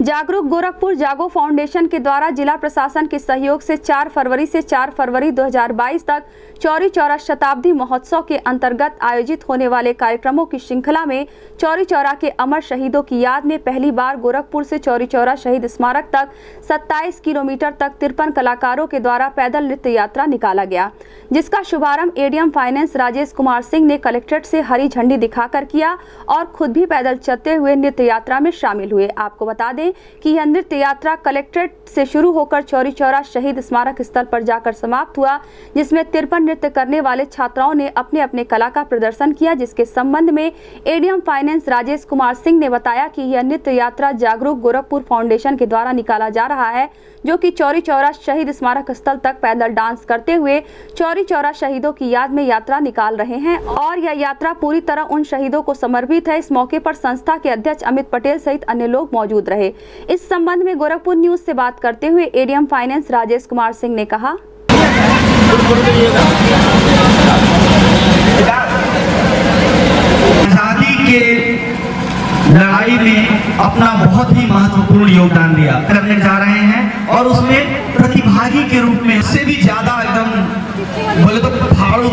जागरूक गोरखपुर जागो फाउंडेशन के द्वारा जिला प्रशासन के सहयोग से 4 फरवरी से 4 फरवरी 2022 तक चौरी चौरा शताब्दी महोत्सव के अंतर्गत आयोजित होने वाले कार्यक्रमों की श्रृंखला में चौरी चौरा के अमर शहीदों की याद में पहली बार गोरखपुर से चौरी चौरा शहीद स्मारक तक 27 किलोमीटर तक 53 कलाकारों के द्वारा पैदल नृत्य यात्रा निकाला गया, जिसका शुभारंभ एडीएम फाइनेंस राजेश कुमार सिंह ने कलेक्ट्रेट से हरी झंडी दिखाकर किया और खुद भी पैदल चलते हुए नृत्य यात्रा में शामिल हुए। आपको बता दें कि यह नृत्य यात्रा कलेक्ट्रेट से शुरू होकर चौरी चौरा शहीद स्मारक स्थल पर जाकर समाप्त हुआ, जिसमें 53 नृत्य करने वाले छात्राओं ने अपने अपने कला का प्रदर्शन किया, जिसके संबंध में एडीएम फाइनेंस राजेश कुमार सिंह ने बताया कि यह नृत्य यात्रा जागरूक गोरखपुर फाउंडेशन के द्वारा निकाला जा रहा है, जो कि चौरी चौरा शहीद स्मारक स्थल तक पैदल डांस करते हुए चौरी चौरा शहीदों की याद में यात्रा निकाल रहे हैं और यह यात्रा पूरी तरह उन शहीदों को समर्पित है। इस मौके पर संस्था के अध्यक्ष अमित पटेल सहित अन्य लोग मौजूद रहे। इस संबंध में गोरखपुर न्यूज से बात करते हुए एडीएम फाइनेंस राजेश कुमार सिंह ने कहा, आजादी के लड़ाई में अपना बहुत ही महत्वपूर्ण योगदान दिया करने जा रहे हैं और उसमें प्रतिभागी के रूप में इससे भी ज्यादा एकदम बोले तो फाड़ू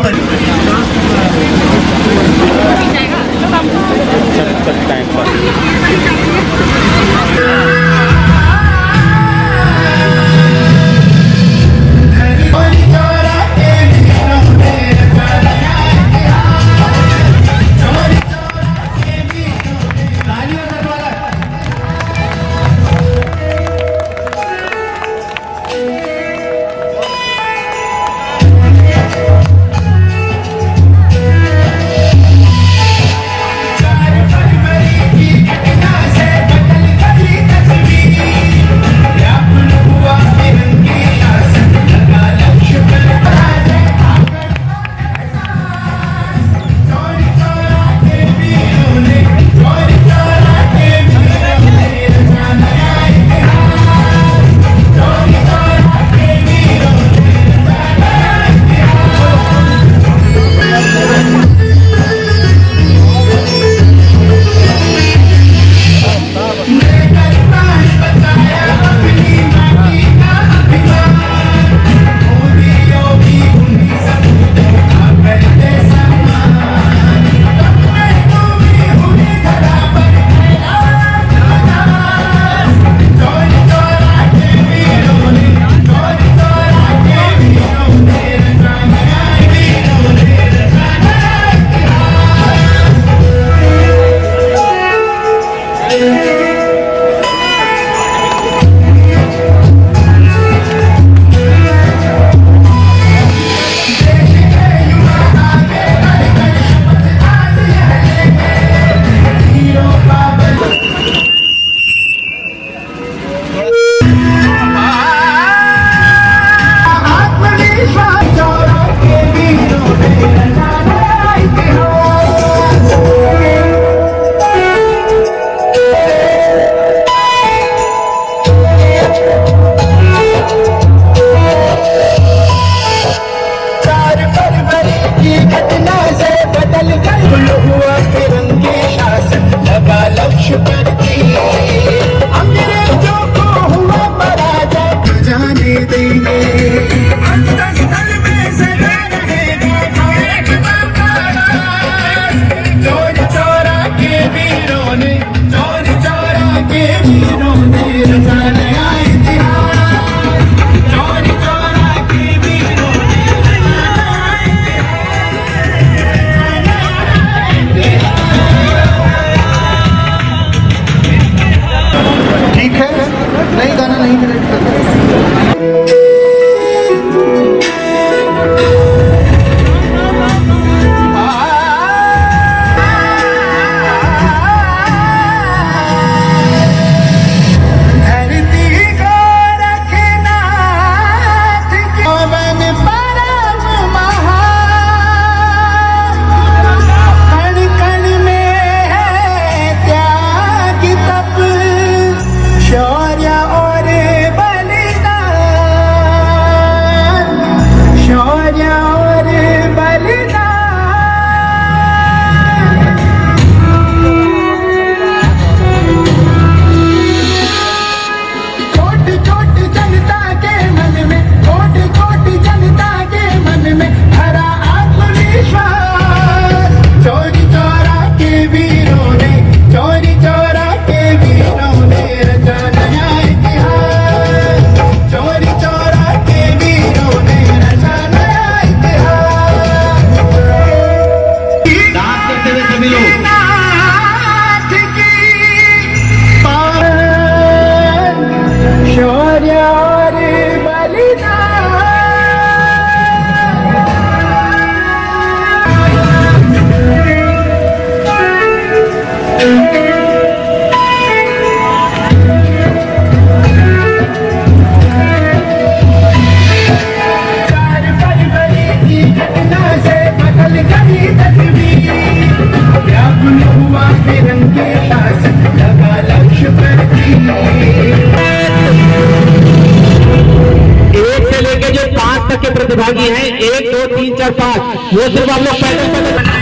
पास, वो सिर्फ आप लोग पैदल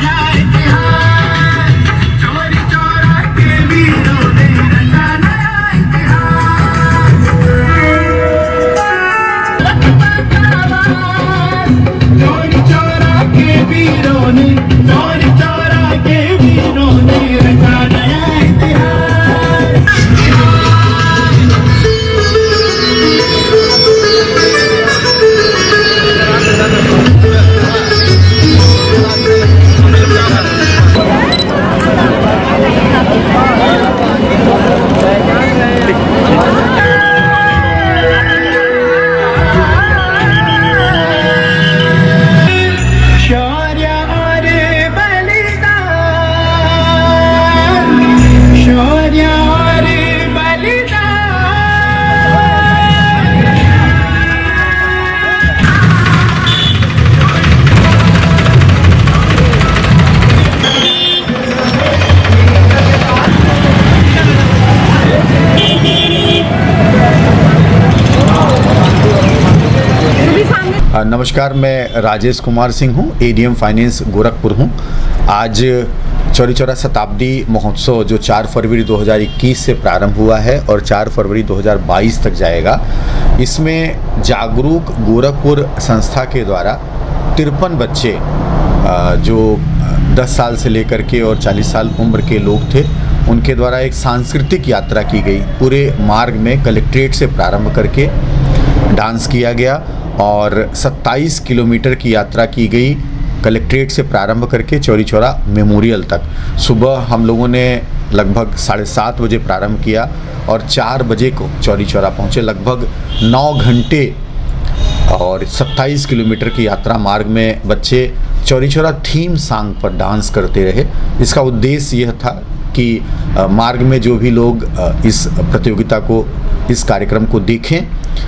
नमस्कार, मैं राजेश कुमार सिंह हूँ, एडीएम फाइनेंस गोरखपुर हूँ। आज चौरी चौरा शताब्दी महोत्सव जो 4 फरवरी 2021 से प्रारंभ हुआ है और 4 फरवरी 2022 तक जाएगा, इसमें जागरूक गोरखपुर संस्था के द्वारा 53 बच्चे जो 10 साल से लेकर के और 40 साल उम्र के लोग थे, उनके द्वारा एक सांस्कृतिक यात्रा की गई। पूरे मार्ग में कलेक्ट्रेट से प्रारंभ करके डांस किया गया और 27 किलोमीटर की यात्रा की गई, कलेक्ट्रेट से प्रारंभ करके चौरी चौरा मेमोरियल तक। सुबह हम लोगों ने लगभग 7:30 बजे प्रारंभ किया और 4 बजे को चौरी चौरा पहुँचे। लगभग 9 घंटे और 27 किलोमीटर की यात्रा मार्ग में बच्चे चौरी चौरा थीम सॉन्ग पर डांस करते रहे। इसका उद्देश्य यह था कि मार्ग में जो भी लोग इस प्रतियोगिता को, इस कार्यक्रम को देखें,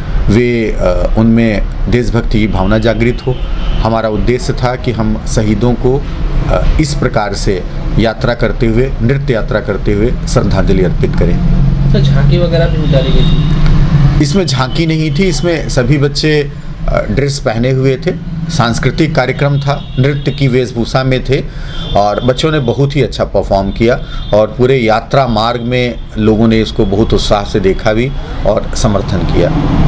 वे उनमें देशभक्ति की भावना जागृत हो। हमारा उद्देश्य था कि हम शहीदों को इस प्रकार से यात्रा करते हुए, नृत्य यात्रा करते हुए श्रद्धांजलि अर्पित करें। तो झांकी वगैरह भी निकाली गई थी? इसमें झांकी नहीं थी, इसमें सभी बच्चे ड्रेस पहने हुए थे। सांस्कृतिक कार्यक्रम था, नृत्य की वेशभूषा में थे और बच्चों ने बहुत ही अच्छा परफॉर्म किया और पूरे यात्रा मार्ग में लोगों ने इसको बहुत उत्साह से देखा भी और समर्थन किया।